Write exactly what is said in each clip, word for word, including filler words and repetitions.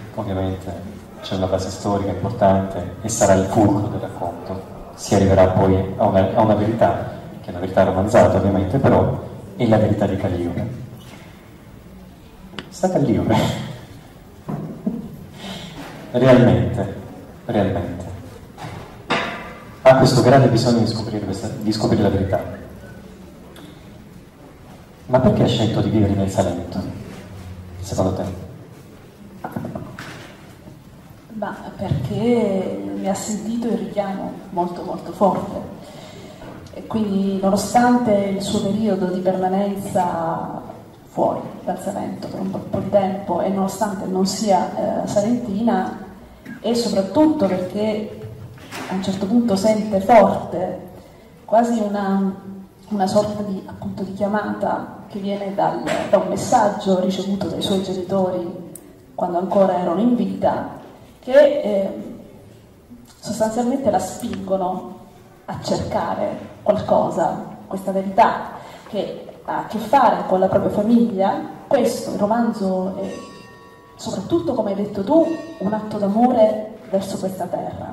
ovviamente c'è una base storica importante e sarà il fulcro del racconto. Si arriverà poi a una, a una verità, che è una verità romanzata ovviamente, però è la verità di Calliope. Sta Calliope. realmente, realmente, ha questo grande bisogno di scoprire, questa, di scoprire la verità. Ma perché ha scelto di vivere nel Salento, secondo te? Ma perché mi ha sentito il richiamo molto molto forte e quindi nonostante il suo periodo di permanenza fuori dal Salento per un po' di tempo e nonostante non sia eh, salentina, e soprattutto perché a un certo punto sente forte quasi una, una sorta di, appunto, di chiamata che viene dal, da un messaggio ricevuto dai suoi genitori quando ancora erano in vita, che eh, sostanzialmente la spingono a cercare qualcosa, questa verità che ha a che fare con la propria famiglia. Questo, il romanzo, è soprattutto, come hai detto tu, un atto d'amore verso questa terra,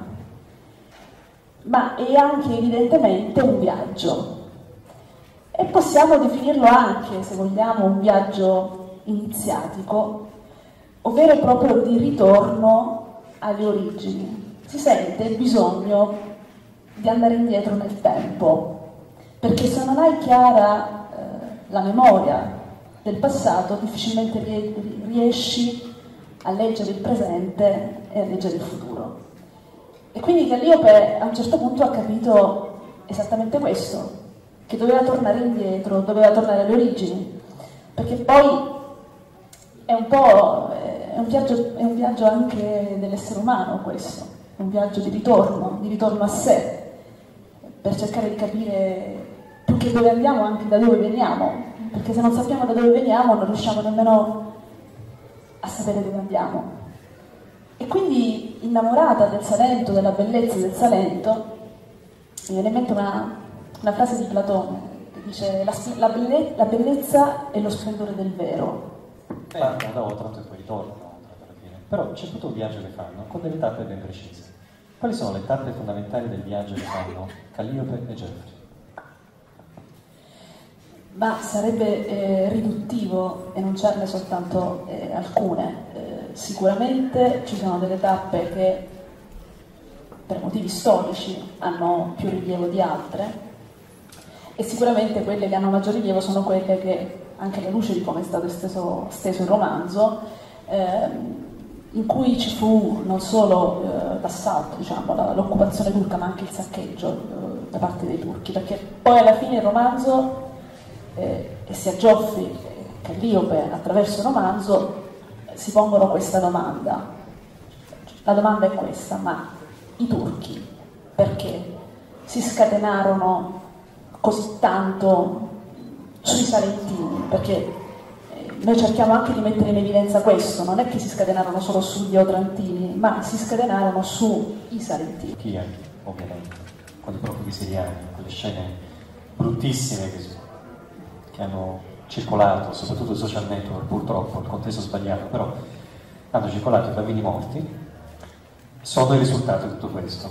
ma è anche evidentemente un viaggio, e possiamo definirlo anche, se vogliamo, un viaggio iniziatico, ovvero proprio di ritorno alle origini. Si sente il bisogno di andare indietro nel tempo, perché se non hai chiara eh, la memoria del passato, difficilmente riesci a leggere il presente e a leggere il futuro. E quindi Calliope a un certo punto ha capito esattamente questo, che doveva tornare indietro, doveva tornare alle origini, perché poi è un po' è un viaggio, è un viaggio anche dell'essere umano questo, è un viaggio di ritorno, di ritorno a sé, per cercare di capire più che dove andiamo, anche da dove veniamo, perché se non sappiamo da dove veniamo non riusciamo nemmeno a sapere dove andiamo. E quindi, innamorata del Salento, della bellezza del Salento, mi viene in mente una, una frase di Platone che dice: la, la, belle, la bellezza è lo splendore del vero. Partono da Otranto e poi ritornano alla fine. Però c'è tutto un viaggio che fanno con delle tappe ben precise. Quali sono le tappe fondamentali del viaggio che fanno Calliope e Geoffrey? Ma sarebbe eh, riduttivo enunciarne soltanto eh, alcune. Eh, sicuramente ci sono delle tappe che per motivi storici hanno più rilievo di altre, e sicuramente quelle che hanno maggior rilievo sono quelle che, anche alla luce di come è stato steso, steso il romanzo, eh, in cui ci fu non solo eh, l'assalto, diciamo, la, l'occupazione turca, ma anche il saccheggio eh, da parte dei turchi, perché poi alla fine il romanzo, eh, e sia Geoffrey che Calliope attraverso il romanzo, si pongono questa domanda. La domanda è questa: ma i turchi perché si scatenarono così tanto sui salentini? Perché eh, noi cerchiamo anche di mettere in evidenza questo, non è che si scatenarono solo sugli otrantini, ma si scatenarono sui salentini. Turchia, ovviamente, con i profughi siriani, quelle scene bruttissime che, che hanno circolato, soprattutto sui social network, purtroppo, il contesto sbagliato, però hanno circolato i bambini morti, sono il risultato di tutto questo.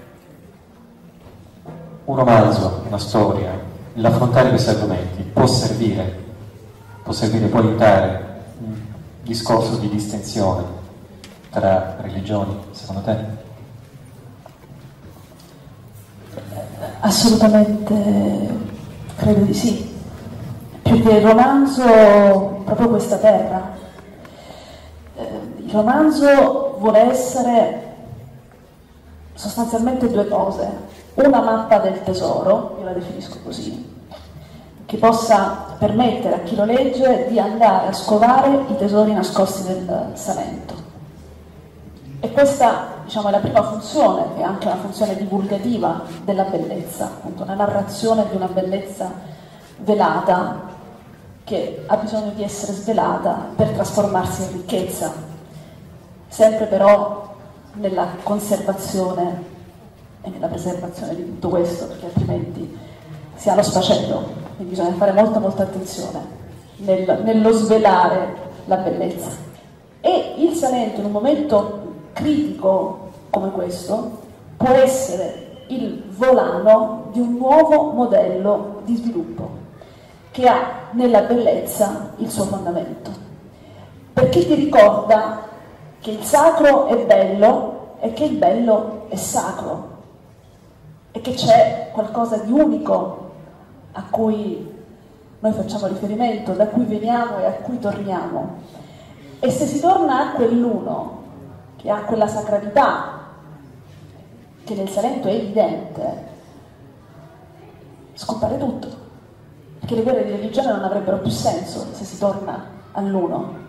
Un romanzo, una storia, l'affrontare questi argomenti può servire, può servire, può aiutare un discorso di distinzione tra religioni, secondo te? Assolutamente credo di sì. Più che il romanzo, proprio questa terra. Il romanzo vuole essere sostanzialmente due cose: una mappa del tesoro, io la definisco così, che possa permettere a chi lo legge di andare a scovare i tesori nascosti del Salento. E questa, diciamo, è la prima funzione, che è anche una funzione divulgativa della bellezza, appunto, una narrazione di una bellezza velata che ha bisogno di essere svelata per trasformarsi in ricchezza, sempre però nella conservazione e nella preservazione di tutto questo, perché altrimenti si ha lo sfacelo, quindi bisogna fare molta molta attenzione nel, nello svelare la bellezza. E il Salento, in un momento critico come questo, può essere il volano di un nuovo modello di sviluppo che ha nella bellezza il suo fondamento, perché ti ricorda che il sacro è bello e che il bello è sacro e che c'è qualcosa di unico a cui noi facciamo riferimento, da cui veniamo e a cui torniamo. E se si torna a quell'uno che ha quella sacralità che nel Salento è evidente, scompare tutto, perché le guerre di religione non avrebbero più senso se si torna all'uno.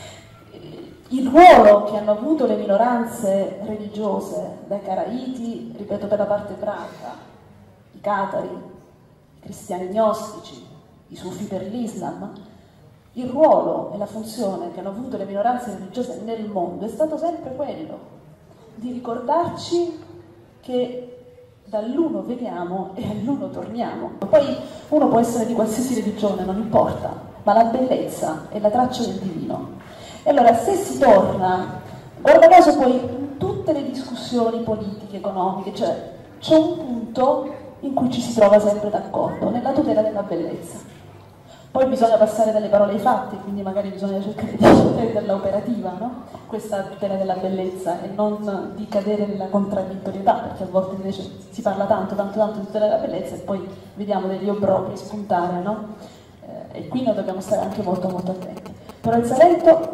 Il ruolo che hanno avuto le minoranze religiose, dai Caraiti, ripeto per la parte ebraica, i catari, i cristiani gnostici, i sufi per l'Islam, il ruolo e la funzione che hanno avuto le minoranze religiose nel mondo è stato sempre quello di ricordarci che dall'uno veniamo e all'uno torniamo. Poi uno può essere di qualsiasi religione, non importa, ma la bellezza è la traccia del divino. E allora se si torna, guarda caso poi in tutte le discussioni politiche, economiche, cioè c'è un punto in cui ci si trova sempre d'accordo, nella tutela della bellezza. Poi bisogna passare dalle parole ai fatti, quindi magari bisogna cercare di renderla operativa, no? Questa tutela della bellezza, e non di cadere nella contraddittorietà, perché a volte invece si parla tanto, tanto, tanto di tutela della bellezza e poi vediamo degli obbrobri spuntare, no? Eh, e qui noi dobbiamo stare anche molto molto attenti. Però il Salento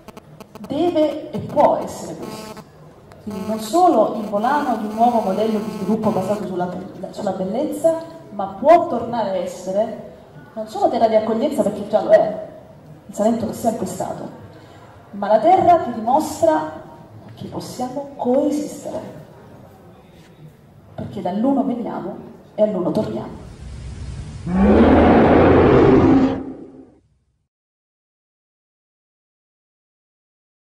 deve e può essere questo. Quindi non solo il volano di un nuovo modello di sviluppo basato sulla, sulla bellezza, ma può tornare a essere non solo terra di accoglienza, perché già lo è, il Salento lo è sempre stato, ma la terra che dimostra che possiamo coesistere, perché dall'uno veniamo e all'uno torniamo.